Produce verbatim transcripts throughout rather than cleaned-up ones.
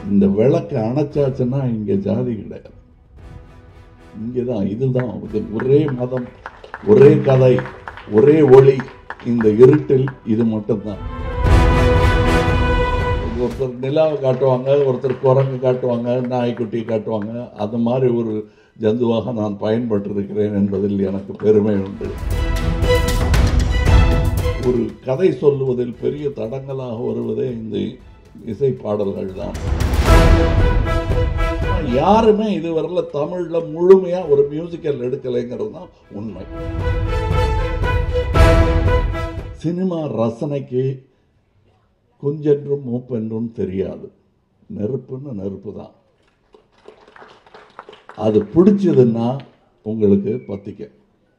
இந்த விளக்கு அணைச்சாச்சுன்னா இங்க ஜாதி கிடையாது. இங்கதான் இதுதான் ஒரே மதம், ஒரே கதை, ஒரே ஒளி. இந்த இருட்டில் இது மட்டும்தான். ஒருத்தர் நிலாவை காட்டுவாங்க, ஒருத்தர் குரங்கு காட்டுவாங்க, நாய்க்குட்டி காட்டுவாங்க. அது மாதிரி ஒரு ஜந்துவாக நான் பயன்பட்டிருக்கிறேன் என்பதில் எனக்கு பெருமை உண்டு. ஒரு கதை சொல்லுவதில் பெரிய தடங்கலாக வருவதே இந்த இசை பாடல்கள் தான். யாருமே இதுவரையில தமிழ்ல முழுமையா ஒரு மியூசிக்கல் எடுக்கலைங்கிறது தான் உண்மை. சினிமா ரசனைக்கு கொஞ்சென்றும் மூப்பென்றும் தெரியாது. நெருப்புன்னு நெருப்பு தான். அது பிடிச்சதுன்னா உங்களுக்கு பத்திக்க.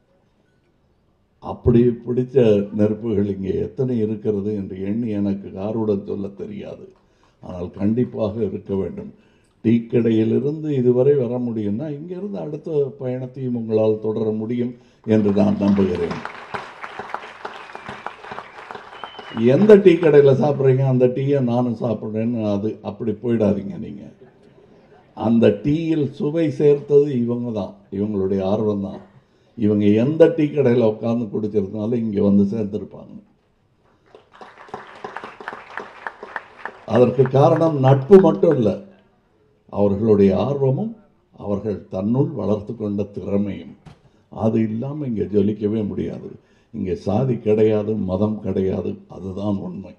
அப்படி பிடிச்ச நெருப்புகள் இங்கே எத்தனை இருக்கிறது என்று எண்ணி எனக்கு யாருடன் சொல்ல தெரியாது. ஆனால் கண்டிப்பாக இருக்க வேண்டும். டீ கடையிலிருந்து இதுவரை வர முடியும்னா இங்கிருந்து அடுத்த பயணத்தையும் உங்களால் தொடர முடியும் என்று நான் நம்புகிறேன். எந்த டீ கடையில் சாப்பிட்றீங்க அந்த டீயை நானும் சாப்பிட்றேன்னு அது அப்படி போயிடாதீங்க. நீங்கள் அந்த டீயில் சுவை சேர்த்தது இவங்க தான், இவங்களுடைய ஆர்வம் தான். இவங்க எந்த டீ கடையில் உட்கார்ந்து குடிச்சிருந்தாலும் இங்கே வந்து சேர்ந்திருப்பாங்க. அதற்கு காரணம் நட்பு மட்டும் இல்லை, அவர்களுடைய ஆர்வமும் அவர்கள் தன்னுள் வளர்த்து கொண்ட திறமையும். அது இல்லாமல் இங்கே ஜொலிக்கவே முடியாது. இங்கே சாதி கிடையாது, மதம் கிடையாது. அதுதான் உண்மை.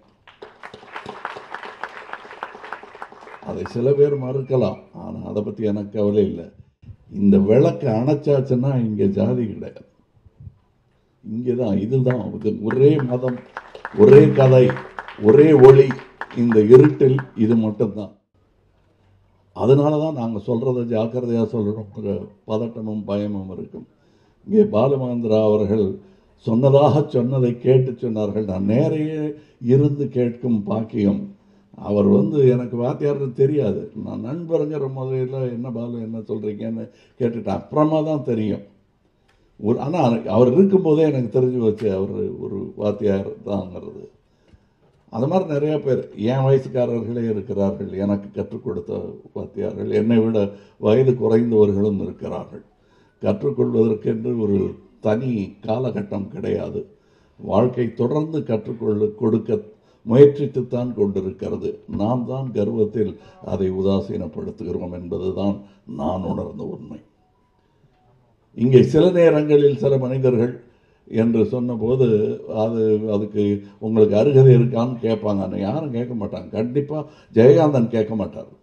அதை சில பேர் மறுக்கலாம், ஆனால் அதை பற்றி எனக்கு கவலை இல்லை. இந்த விளக்கு அணைச்சாச்சுன்னா இங்கே ஜாதி கிடையாது. இங்கதான் இதுதான் ஒரே மதம், ஒரே கதை, ஒரே ஒளி. இந்த இருட்டில் இது மட்டும்தான். அதனால தான் நாங்கள் சொல்றதை ஜாக்கிரதையாக சொல்கிறோம். பதட்டமும் பயமும் இருக்கும். இங்கே பாலுமகேந்திரா அவர்கள் சொன்னதாக சொன்னதை கேட்டு சொன்னார்கள். நான் நேரையே இருந்து கேட்கும் பாக்கியம். அவர் வந்து எனக்கு வாத்தியார்னு தெரியாது. நான் நண்பருங்கிற முதல்ல என்ன பாலு என்ன சொல்கிறீங்கன்னு கேட்டுட்டேன். அப்புறமா தான் தெரியும். ஒரு ஆனால் அவர் இருக்கும்போதே எனக்கு தெரிஞ்சு வச்சு அவர் ஒரு வாத்தியார் தாங்கிறது. அது மாதிரி நிறையா பேர் என் வயசுக்காரர்களே இருக்கிறார்கள். எனக்கு கற்றுக் கொடுத்த வாத்தியார்கள், என்னை விட வயது குறைந்தவர்களும் இருக்கிறார்கள். கற்றுக்கொள்வதற்கென்று ஒரு தனி காலகட்டம் கிடையாது. வாழ்க்கை தொடர்ந்து கற்றுக்கொள்ள கொடுக்க முயற்சித்துத்தான் கொண்டிருக்கிறது. நாம் தான் கர்வத்தில் அதை உதாசீனப்படுத்துகிறோம் என்பதுதான் நான் உணர்ந்த உண்மை. இங்கே சில நேரங்களில் சில மனிதர்கள் என்று சொன்னபோது அது அதுக்கு உங்களுக்கு அருகதை இருக்கான்னு கேட்பாங்க. யாரும் கேட்க மாட்டாங்க. கண்டிப்பாக ஜெயகாந்தன் கேட்க மாட்டார்.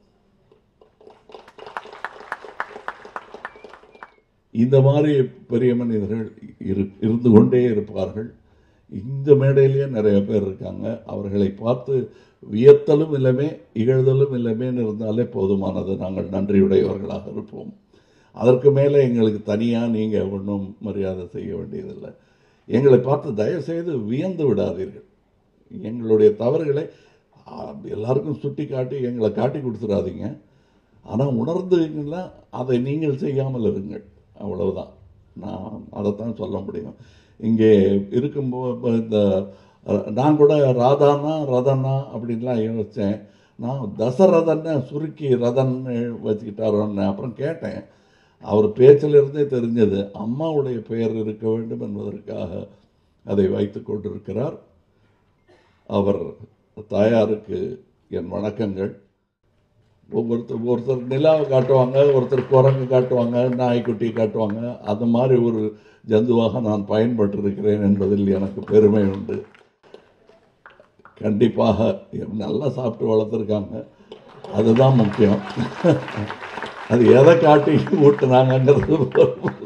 இந்த மாதிரி பெரிய மனிதர்கள் இரு இருந்து கொண்டே இருப்பார்கள். இந்த மேடையிலேயே நிறைய பேர் இருக்காங்க. அவர்களை பார்த்து வியத்தலும் இல்லமே இகழ்தலும் இல்லமேன்னு இருந்தாலே போதுமானது. நாங்கள் நன்றியுடையவர்களாக இருப்போம். அதற்கு மேலே எங்களுக்கு தனியாக நீங்கள் ஒன்றும் மரியாதை செய்ய வேண்டியதில்லை. எங்களை பார்த்து தயவுசெய்து வியந்து விடாதீர்கள். எங்களுடைய தவறுகளை எல்லாருக்கும் சுட்டி காட்டி எங்களை காட்டி கொடுத்துடாதீங்க. ஆனால் உணர்ந்துங்கன்னா அதை நீங்கள் செய்யாமல் இருங்கள். அவ்வளவுதான். நான் அதைத்தான் சொல்ல முடியும். இங்கே இருக்கும்போது இந்த நான் கூட ராதானா ரதனா அப்படின்லாம் யோசித்தேன். நான் தசரதன்னு சுருக்கி ரதன் வச்சுக்கிட்டாரோன்னு அப்புறம் கேட்டேன். அவர் பேச்சிலிருந்தே தெரிஞ்சது அம்மாவுடைய பெயர் இருக்க வேண்டும் என்பதற்காக அதை வைத்து கொண்டிருக்கிறார். அவர் தாயாருக்கு என் வணக்கங்கள். ஒவ்வொருத்தர் ஒருத்தர் நிலாவை காட்டுவாங்க, ஒருத்தர் குரங்கு காட்டுவாங்க, நாய்க்குட்டி காட்டுவாங்க. அது மாதிரி ஒரு ஜந்துவாக நான் பயன்பட்டிருக்கிறேன் என்பதில் எனக்கு பெருமை உண்டு. கண்டிப்பாக நல்லா சாப்பிட்டு வளர்த்துருக்காங்க. அதுதான் முக்கியம். அது எதை காட்டி ஊட்டினாங்கிறது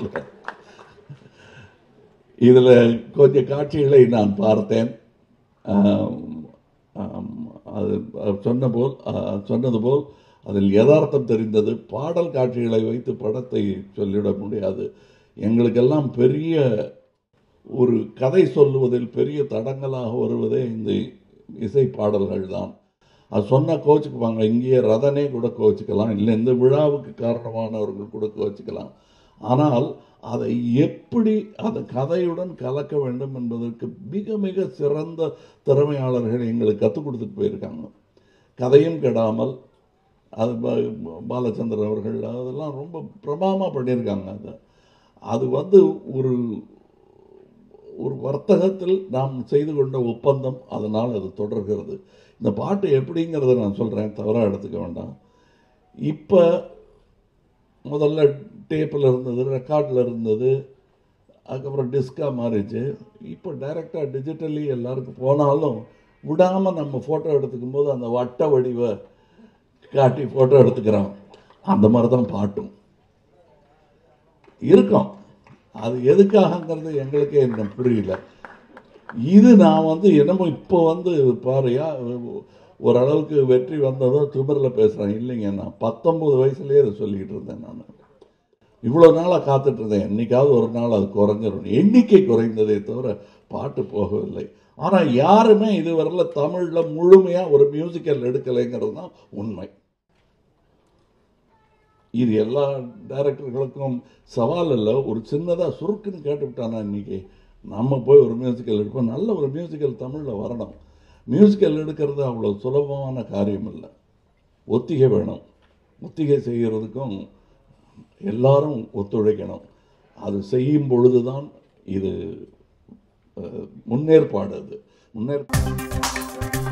இதில் கொஞ்சம் காட்சிகளை நான் பார்த்தேன். அது சொன்ன போல் சொன்னது போல் அதில் யதார்த்தம் தெரிந்தது. பாடல் காட்சிகளை வைத்து படத்தை சொல்லிட முடியாது. எங்களுக்கெல்லாம் பெரிய ஒரு கதை சொல்லுவதில் பெரிய தடங்கலாக வருவதே இந்த இசை பாடல்கள் தான். அது சொன்னால் கோச்சிக்குவாங்க. இங்கேயே ரதனே கூட கோச்சிக்கலாம், இல்லை இந்த விழாவுக்கு காரணமானவர்கள் கூட கோச்சிக்கலாம். ஆனால் அதை எப்படி அந்த கதையுடன் கலக்க வேண்டும் என்பதற்கு மிக மிக சிறந்த திறமையாளர்கள் எங்களுக்கு கற்றுக் கொடுத்துட்டு போயிருக்காங்க. கதையும் கெடாமல் அது பாலச்சந்தர் அவர்கள் அதெல்லாம் ரொம்ப பிரமாதமாக பண்ணியிருக்காங்க. அது அது வந்து ஒரு ஒரு வர்த்தகத்தில் நாம் செய்து கொண்ட ஒப்பந்தம், அதனால் அது தொடர்கிறது. இந்த பாட்டு எப்படிங்கிறத நான் சொல்கிறேன், தவறாக எடுத்துக்க வேண்டாம். இப்போ முதல்ல டேப்பில் இருந்தது, ரெக்கார்டில் இருந்தது, அதுக்கப்புறம் டிஸ்காக மாறிச்சு. இப்போ டைரெக்டாக டிஜிட்டலி எல்லாருக்கும் போனாலும் விடாமல் நம்ம ஃபோட்டோ எடுத்துக்கும் போது அந்த வட்ட வடிவை காட்டி ஃபோட்டோ எடுத்துக்கிறோம். அந்த மாதிரி தான் பாட்டும் இருக்கும். அது எதுக்காகங்கிறது எங்களுக்கே இன்னும் புரியல. இது நான் வந்து என்னமோ இப்போ வந்து பாருயா ஓரளவுக்கு வெற்றி வந்ததும் திமிரில் பேசுகிறேன். இல்லைங்க, நான் பத்தொம்பது வயசுலேயே அதை சொல்லிக்கிட்டு இருந்தேன். நான் இவ்வளோ நாளாக காத்துட்டு இருந்தேன், என்னைக்காவது ஒரு நாள் அது குறைஞ்சிடும். எண்ணிக்கை குறைந்ததே தவிர பாட்டு போகவில்லை. ஆனால் யாருமே இதுவரையில் தமிழில் முழுமையாக ஒரு மியூசிக்கல் எடுக்கலைங்கிறது தான் உண்மை. இது எல்லா டைரக்டர்களுக்கும் சவால் இல்லை. ஒரு சின்னதாக சுருக்குன்னு கேட்டுவிட்டானா இன்றைக்கி நம்ம போய் ஒரு மியூசிக்கல் எடுப்போம். நல்ல ஒரு மியூசிக்கல் தமிழில் வரணும். மியூசிக்கல் எடுக்கிறது அவ்வளோ சுலபமான காரியம் இல்லை. ஒத்திகை வேணும். ஒத்திகை செய்கிறதுக்கும் எல்லாரும் ஒத்துழைக்கணும். அது செய்யும் பொழுது தான் இது முன்னேற்பாடு. அது முன்னேற்பாடு